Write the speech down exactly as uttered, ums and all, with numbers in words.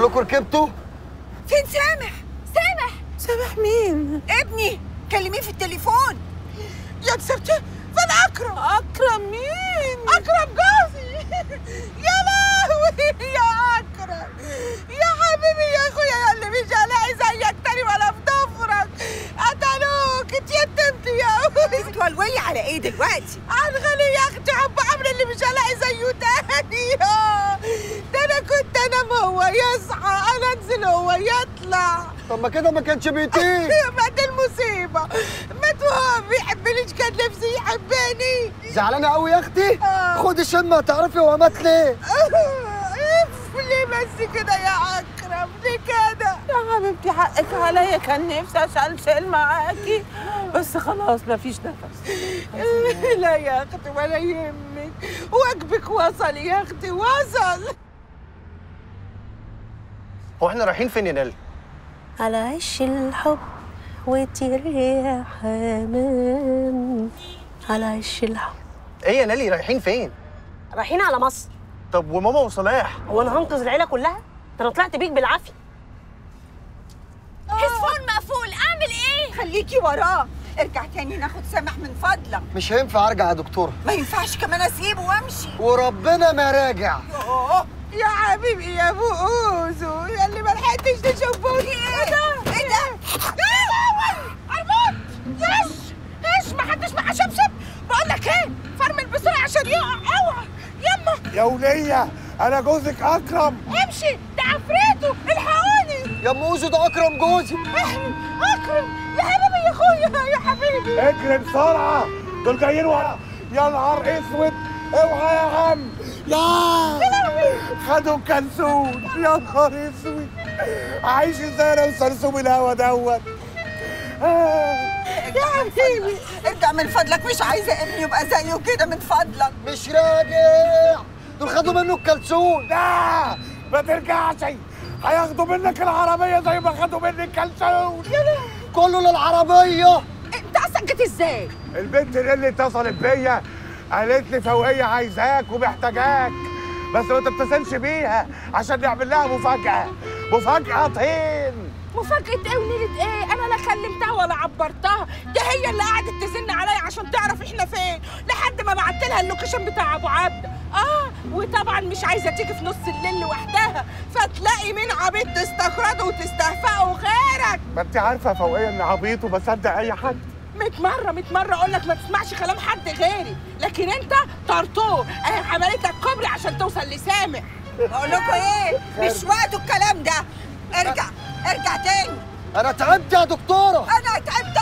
كلكم ركبتوا؟ فين سامح؟ سامح سامح مين؟ ابني، كلميه في التليفون. يا كسبتي فين اكرم؟ اكرم مين؟ اكرم جوزي. يا لهوي يا اكرم، يا حبيبي يا اخويا، يا اللي مش هلاقي زيك تاني ولا في ضفرك. قتلوك، اتيتمت يا ابوي. بتولولي على ايه دلوقتي؟ عنغلي يا اختي، حب عمرو اللي مش هلاقي زيه تاني. ده انا كنت انام هو يصحى، انا انزل هو يطلع. طب ما كده ما كانش بيطيق. ما دي المصيبه، مات وهو ما بيحبنيش، كان نفسي يحبني. زعلانه قوي يا اختي؟ آه. خدي شمه تعرفي هو مات ليه؟ اف ليه بس كده يا اكرم، ليه كده؟ يا حبيبتي حقك عليا، كان نفسي اشلشل معاكي بس خلاص مفيش نفس. لا يا اختي ولا يهمك، واجبك وصل يا اختي، وصل. هو احنا رايحين فين يا نيلي؟ على عش الحب وطير يا حمام، على عش الحب. ايه يا نيلي رايحين فين؟ رايحين على مصر. طب وماما وصلاح؟ هو انا هنقذ العيله كلها؟ ده انا طلعت بيك بالعافيه. هيدفون مقفول، اعمل ايه؟ خليكي وراه، ارجع تاني ناخد سامح من فضلك. مش هينفع ارجع يا دكتوره. ما ينفعش كمان اسيبه وامشي. وربنا ما راجع. يوه يا حبيبي يا ابو اوزو، يا اللي ما لحقتش تشوفوني. ايه ده؟ ايه ده؟ يا لهوي اربط. يش يش، ما حدش معاه شبشب. بقول لك ايه، فرمل بسرعه عشان يقع. اوعى يما يا ولية، أنا جوزك أكرم. امشي، ده عفريته، الحقوني. يا ام اوزو ده اكرم جوزي. اكرم يا حبيبي يا اخويا يا حبيبي. اجري بسرعة، دول جايين ورا. يا نهار اسود، اوعى يا عم. يا خدوا كلثوم. يا نهار اسود، عايش ازاي انا وسرسوم الهوا دوت. يا حبيبي ارجع من فضلك، مش عايزه ابني يبقى زيه كده من فضلك. مش راجع، دول خدوا منه الكلسون. لا ما ترجعش، هياخدوا منك العربية زي ما خدوا مني الكلسون. كله للعربيه. انت اصلا جيت ازاي؟ البنت اللي اتصلت بيا قالت لي فوقية عايزاك ومحتاجاك، بس ما تتصلش بيها عشان نعمل لها مفاجأة. مفاجأة طين. مفاجأة ايه ونيلة ايه؟ انا لا كلمتها ولا عبرتها، ده هي اللي قعدت تزن عليا عشان تعرف احنا فين، لحد ما بعت لها اللوكيشن بتاع ابو عبده. اه وطبعا مش عايزه تيجي في نص الليل لوحدها، فتلاقي مين عبيط تستخرجه وتستهفئه غيرك. ما انت عارفة فوقية اني عبيط وبصدق اي حد. ميت مرة ميت مرة اقول لك ما تسمعش كلام حد غيري، لكن انت طرطور، اهي عملت لك كوبري عشان توصل لسامح. بقول لكم ايه، مش وقته الكلام ده. ارجع ارجع تاني. انا تعبت يا دكتوره. انا تعبت